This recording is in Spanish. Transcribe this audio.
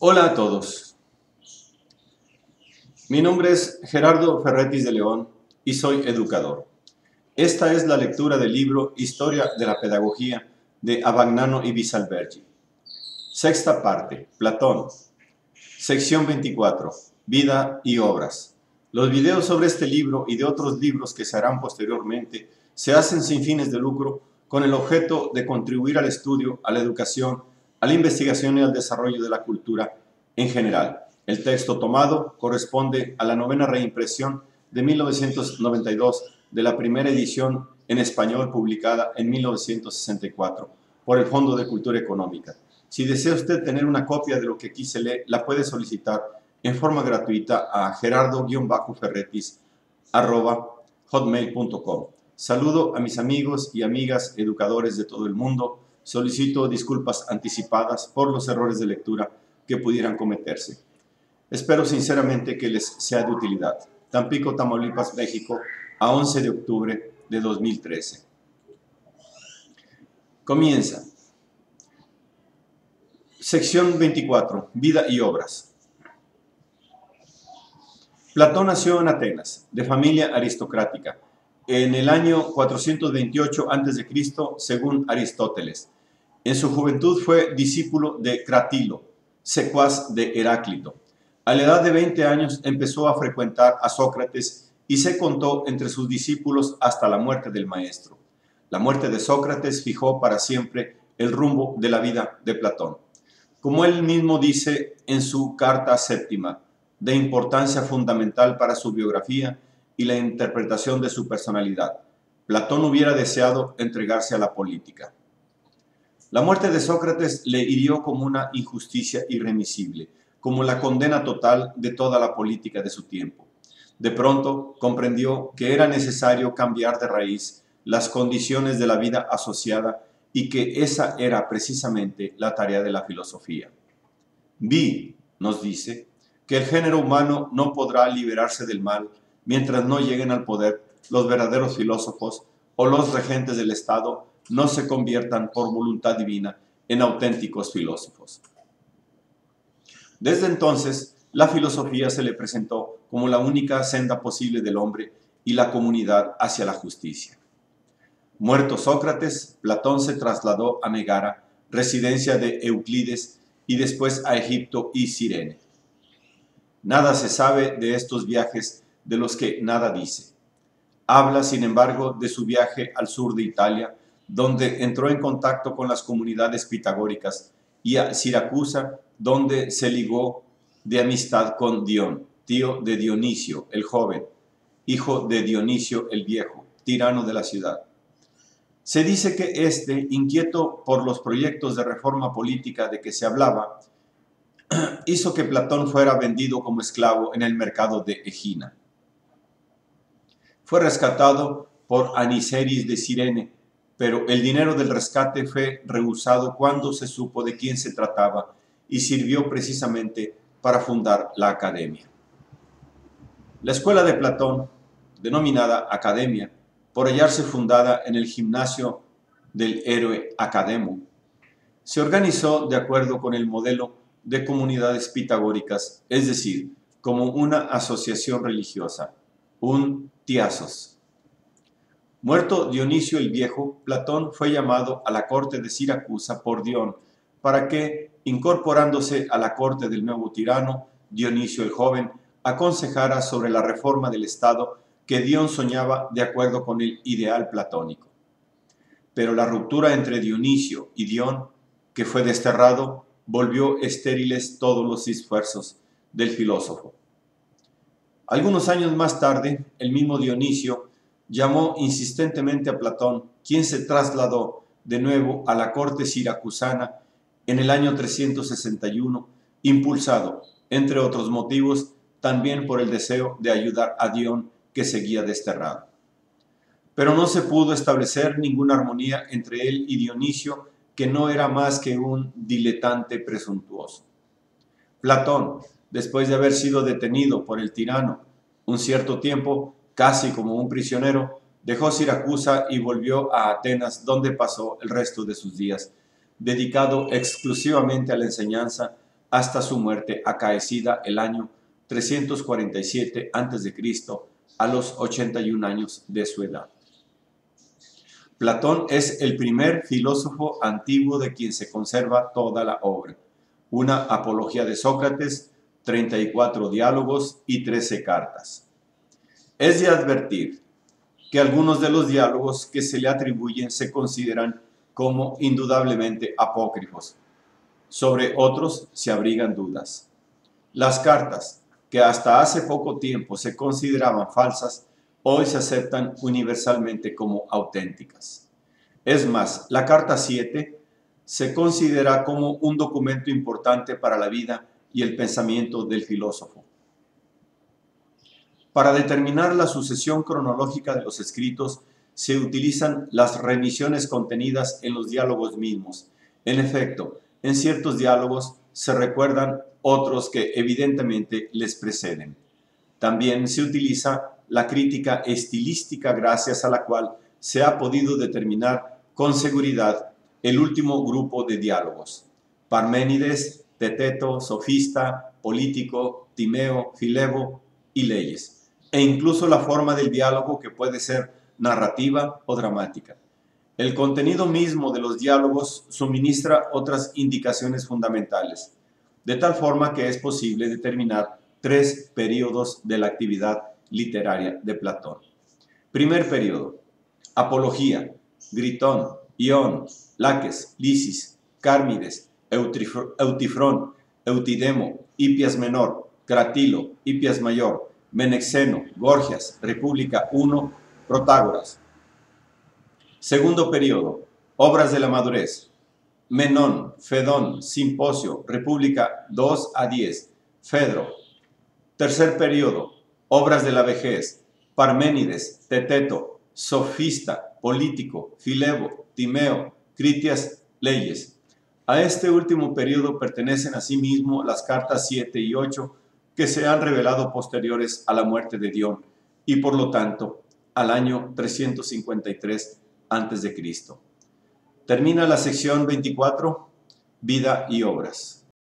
Hola a todos, mi nombre es Gerardo Ferretis de León y soy educador. Esta es la lectura del libro Historia de la Pedagogía de Abagnano y Bisalbergi. Sexta parte, Platón. Sección 24, Vida y Obras. Los videos sobre este libro y de otros libros que se harán posteriormente se hacen sin fines de lucro con el objeto de contribuir al estudio, a la educación, a la investigación y al desarrollo de la cultura en general. El texto tomado corresponde a la novena reimpresión de 1992 de la primera edición en español publicada en 1964 por el Fondo de Cultura Económica. Si desea usted tener una copia de lo que aquí se lee, la puede solicitar en forma gratuita a gerardo-ferretis@hotmail.com. Saludo a mis amigos y amigas educadores de todo el mundo. Solicito disculpas anticipadas por los errores de lectura que pudieran cometerse. Espero sinceramente que les sea de utilidad. Tampico, Tamaulipas, México, a 11 de octubre de 2013. Comienza. Sección 24. Vida y obras. Platón nació en Atenas, de familia aristocrática, en el año 428 a.C., según Aristóteles. En su juventud fue discípulo de Cratilo, secuaz de Heráclito. A la edad de 20 años empezó a frecuentar a Sócrates y se contó entre sus discípulos hasta la muerte del maestro. La muerte de Sócrates fijó para siempre el rumbo de la vida de Platón. Como él mismo dice en su carta séptima, de importancia fundamental para su biografía y la interpretación de su personalidad, Platón hubiera deseado entregarse a la política. La muerte de Sócrates le hirió como una injusticia irremisible, como la condena total de toda la política de su tiempo. De pronto comprendió que era necesario cambiar de raíz las condiciones de la vida asociada y que esa era precisamente la tarea de la filosofía. Vi, nos dice, que el género humano no podrá liberarse del mal mientras no lleguen al poder los verdaderos filósofos o los regentes del Estado no se conviertan por voluntad divina en auténticos filósofos. Desde entonces, la filosofía se le presentó como la única senda posible del hombre y la comunidad hacia la justicia. Muerto Sócrates, Platón se trasladó a Megara, residencia de Euclides, y después a Egipto y Cirene. Nada se sabe de estos viajes de los que nada dice. Habla, sin embargo, de su viaje al sur de Italia, donde entró en contacto con las comunidades pitagóricas, y a Siracusa, donde se ligó de amistad con Dion, tío de Dionisio el joven, hijo de Dionisio el viejo, tirano de la ciudad. Se dice que éste, inquieto por los proyectos de reforma política de que se hablaba, hizo que Platón fuera vendido como esclavo en el mercado de Egina. Fue rescatado por Aniceris de Cirene, pero el dinero del rescate fue rehusado cuando se supo de quién se trataba y sirvió precisamente para fundar la Academia. La escuela de Platón, denominada Academia, por hallarse fundada en el gimnasio del héroe Academo, se organizó de acuerdo con el modelo de comunidades pitagóricas, es decir, como una asociación religiosa, un tiasos. Muerto Dionisio el Viejo, Platón fue llamado a la corte de Siracusa por Dion para que, incorporándose a la corte del nuevo tirano, Dionisio el Joven, aconsejara sobre la reforma del Estado que Dion soñaba de acuerdo con el ideal platónico. Pero la ruptura entre Dionisio y Dion, que fue desterrado, volvió estériles todos los esfuerzos del filósofo. Algunos años más tarde, el mismo Dionisio llamó insistentemente a Platón, quien se trasladó de nuevo a la corte siracusana en el año 361, impulsado, entre otros motivos, también por el deseo de ayudar a Dion, que seguía desterrado. Pero no se pudo establecer ninguna armonía entre él y Dionisio, que no era más que un diletante presuntuoso. Platón, después de haber sido detenido por el tirano un cierto tiempo, casi como un prisionero, dejó Siracusa y volvió a Atenas, donde pasó el resto de sus días, dedicado exclusivamente a la enseñanza, hasta su muerte acaecida el año 347 a.C., a los 81 años de su edad. Platón es el primer filósofo antiguo de quien se conserva toda la obra, una apología de Sócrates, 34 diálogos y 13 cartas. Es de advertir que algunos de los diálogos que se le atribuyen se consideran como indudablemente apócrifos. Sobre otros se abrigan dudas. Las cartas, que hasta hace poco tiempo se consideraban falsas, hoy se aceptan universalmente como auténticas. Es más, la carta 7 se considera como un documento importante para la vida y el pensamiento del filósofo. Para determinar la sucesión cronológica de los escritos, se utilizan las remisiones contenidas en los diálogos mismos. En efecto, en ciertos diálogos se recuerdan otros que evidentemente les preceden. También se utiliza la crítica estilística, gracias a la cual se ha podido determinar con seguridad el último grupo de diálogos: Parménides, Teteto, Sofista, Político, Timeo, Filebo y Leyes, e incluso la forma del diálogo, que puede ser narrativa o dramática. El contenido mismo de los diálogos suministra otras indicaciones fundamentales, de tal forma que es posible determinar 3 períodos de la actividad literaria de Platón. Primer período: Apología, Gritón, Ión, Laques, Lisis, Cármides, Eutifrón, Eutidemo, Hipias Menor, Cratilo, Hipias Mayor, Menexeno, Gorgias, República 1, Protágoras. Segundo período: Obras de la madurez, Menón, Fedón, Simposio, República 2 a 10, Fedro. Tercer período: Obras de la vejez, Parménides, Teteto, Sofista, Político, Filebo, Timeo, Critias, Leyes. A este último periodo pertenecen asimismo las cartas 7 y 8, que se han revelado posteriores a la muerte de Dion y por lo tanto al año 353 a.C. Termina la sección 24, Vida y obras.